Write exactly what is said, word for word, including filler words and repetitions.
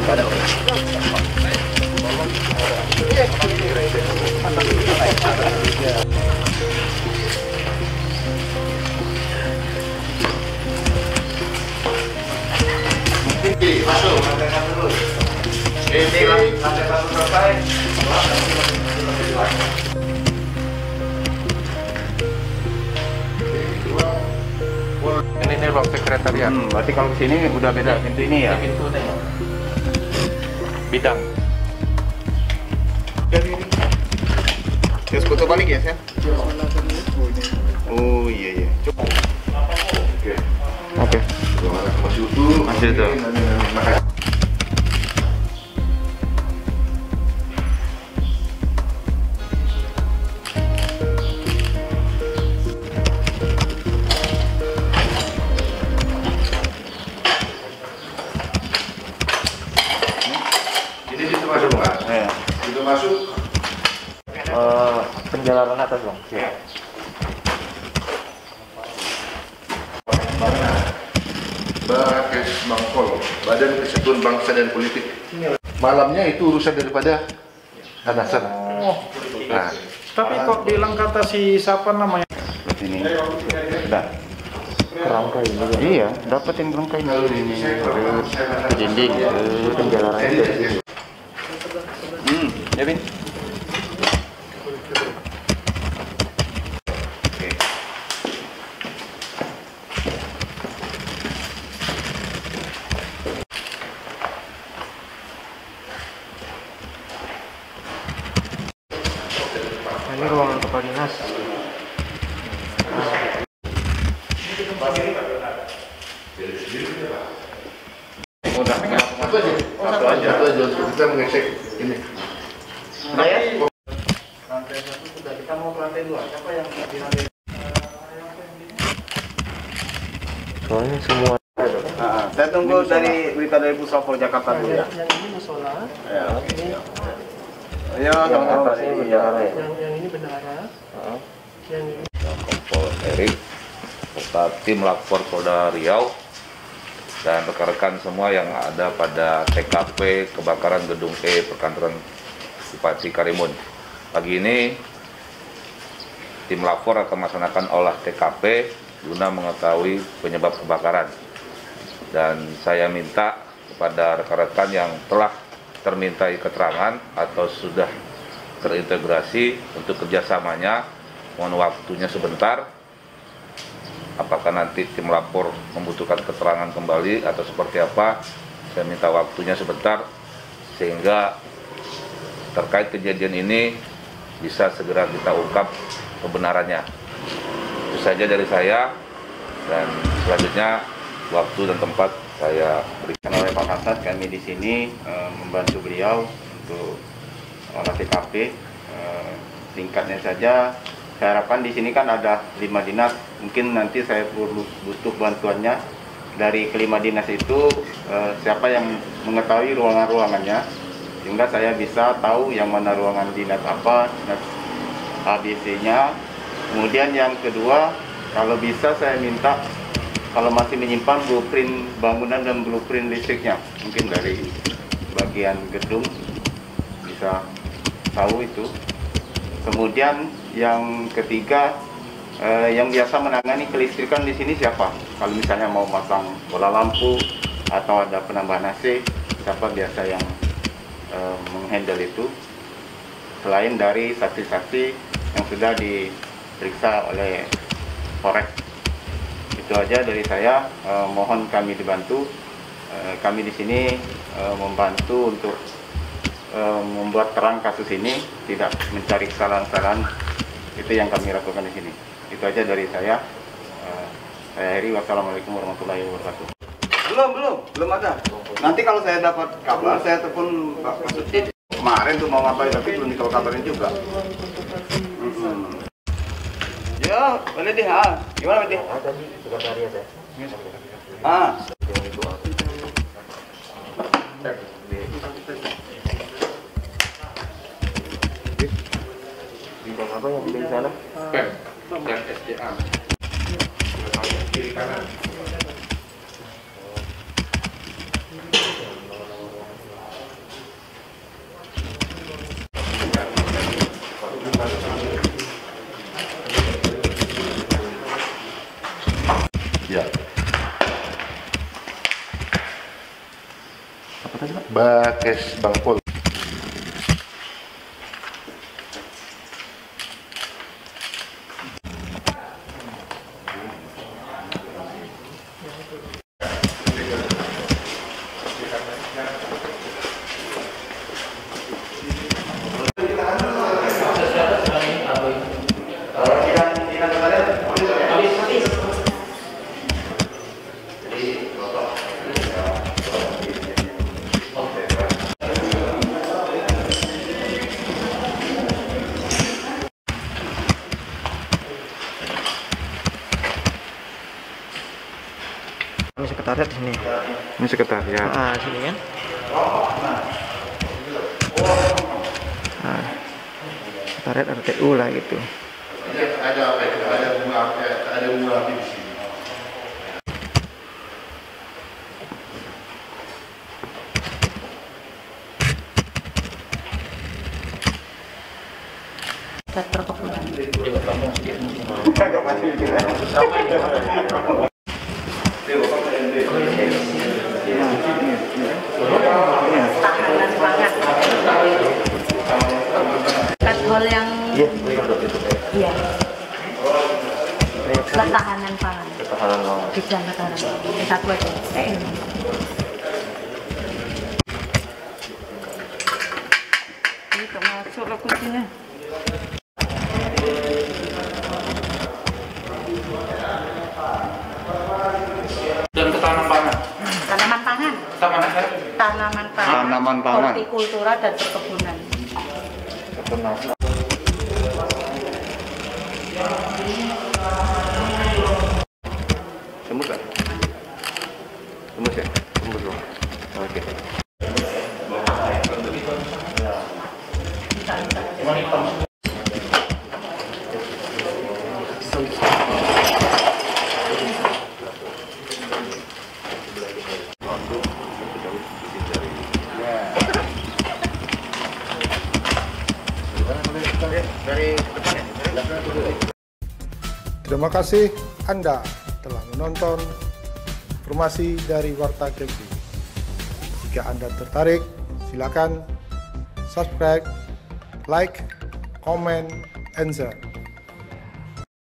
Masuk, lantai satu dulu. Ini lantai satu selesai. Ini ini ruang sekretariat. Hmm, berarti kalau kesini udah beda pintu ini ya? Pintu ini. Bidang. Dari ini. Terus foto balik ya, Sen? Oh iya iya. Coba. Oke. Oke. Masih utuh. Masih utuh. Ini bisa masuk Pak? Ya. Itu masuk. Uh, penjalanan atas dong. Ya. Bakes Bangkol, Badan Kesatuan Bangsa dan Politik. Malamnya itu urusan daripada atasan. Oh. Nah, Tapi kok bilang kata si siapa namanya? ini udah Kerangkai juga. iya dapetin kerangkai ini Ke dinding, ke penjalanannya dari sini. hmm ya Bin. Ini ruangan kepala dinas. Udah, satu aja, satu aja, satu aja. Kita mengecek ini. Nah ya? Lantai satu sudah, kita mau ke lantai dua. Siapa yang di lantai? Soalnya semua. Nah, saya tunggu dari berita dari Puslavor Jakarta dulu ya. Yang ini musola. Ya. Ini Ayo, sama-sama. Ini bendahara ya? yang yang ini bendahara. Yang ini. Kompol Erik, serta tim lapor Polda Riau dan rekan-rekan semua yang ada pada T K P kebakaran gedung E perkantoran Bupati Karimun. Pagi ini tim lapor akan melaksanakan olah T K P guna mengetahui penyebab kebakaran. Dan saya minta kepada rekan-rekan yang telah termintai keterangan atau sudah terintegrasi untuk kerjasamanya, mohon waktunya sebentar. Apakah nanti tim lapor membutuhkan keterangan kembali atau seperti apa, saya minta waktunya sebentar sehingga terkait kejadian ini bisa segera kita ungkap kebenarannya. Itu saja dari saya, dan selanjutnya waktu dan tempat saya berikan Oleh Pak Kasat, kami di sini e, membantu beliau untuk olah T K P. E, singkatnya saja, saya harapkan di sini kan ada lima dinas. Mungkin nanti saya perlu butuh bantuannya dari kelima dinas itu, e, siapa yang mengetahui ruangan-ruangannya, sehingga saya bisa tahu yang mana ruangan dinas apa, dinas A B C-nya. Kemudian yang kedua, kalau bisa saya minta kalau masih menyimpan blueprint bangunan dan blueprint listriknya, mungkin dari bagian gedung bisa tahu itu. Kemudian yang ketiga, eh, yang biasa menangani kelistrikan di sini siapa? Kalau misalnya mau pasang bola lampu atau ada penambahan A C, siapa biasa yang eh, menghandle itu? Selain dari saksi-saksi yang sudah diperiksa oleh Polres. Itu aja dari saya. Eh, mohon kami dibantu. Eh, kami di sini eh, membantu untuk eh, membuat terang kasus ini, tidak mencari kesalahan-kesalahan. Itu yang kami lakukan di sini. Itu aja dari saya. Eh, saya Heri. Wassalamualaikum warahmatullahi wabarakatuh. Belum, belum, belum ada. Nanti kalau saya dapat kabar, saya telepon Pak Kasudin. Kemarin tuh mau ngapain, tapi belum dikau kabarin juga. Hmm. Ya, boleh deh. Ah, gimana deh? Ah, tadi sekretariat ya. Ah. Bidang apa yang di sana? Pem dan S D A. Kiri kanan. kes Bangpol. Ini sekretariat di sini. Ini sekretariat. Ah, sini kan. Nah, sekretariat R T U lah gitu. Ada apa itu? Ada bunga api, ada bunga api di sini. Dan perkebunan. Tahanan pangan. Hal yang iya. Ketahanan pangan. Ketahanan pangan. Bidang ketahanan pangan. Satu aja. Eh, ini. Ini termasuk lah kuncinya. Dan ketahanan pangan. Tanaman pangan. Tanaman apa? Tanaman pangan. Tanaman pangan. Hortikultura dan perkebunan. Tembus kan? Tembus ya? Tembus loh. Oke. Terima kasih Anda telah menonton informasi dari Warta Kempi. Jika Anda tertarik, silakan subscribe, like, comment, and share.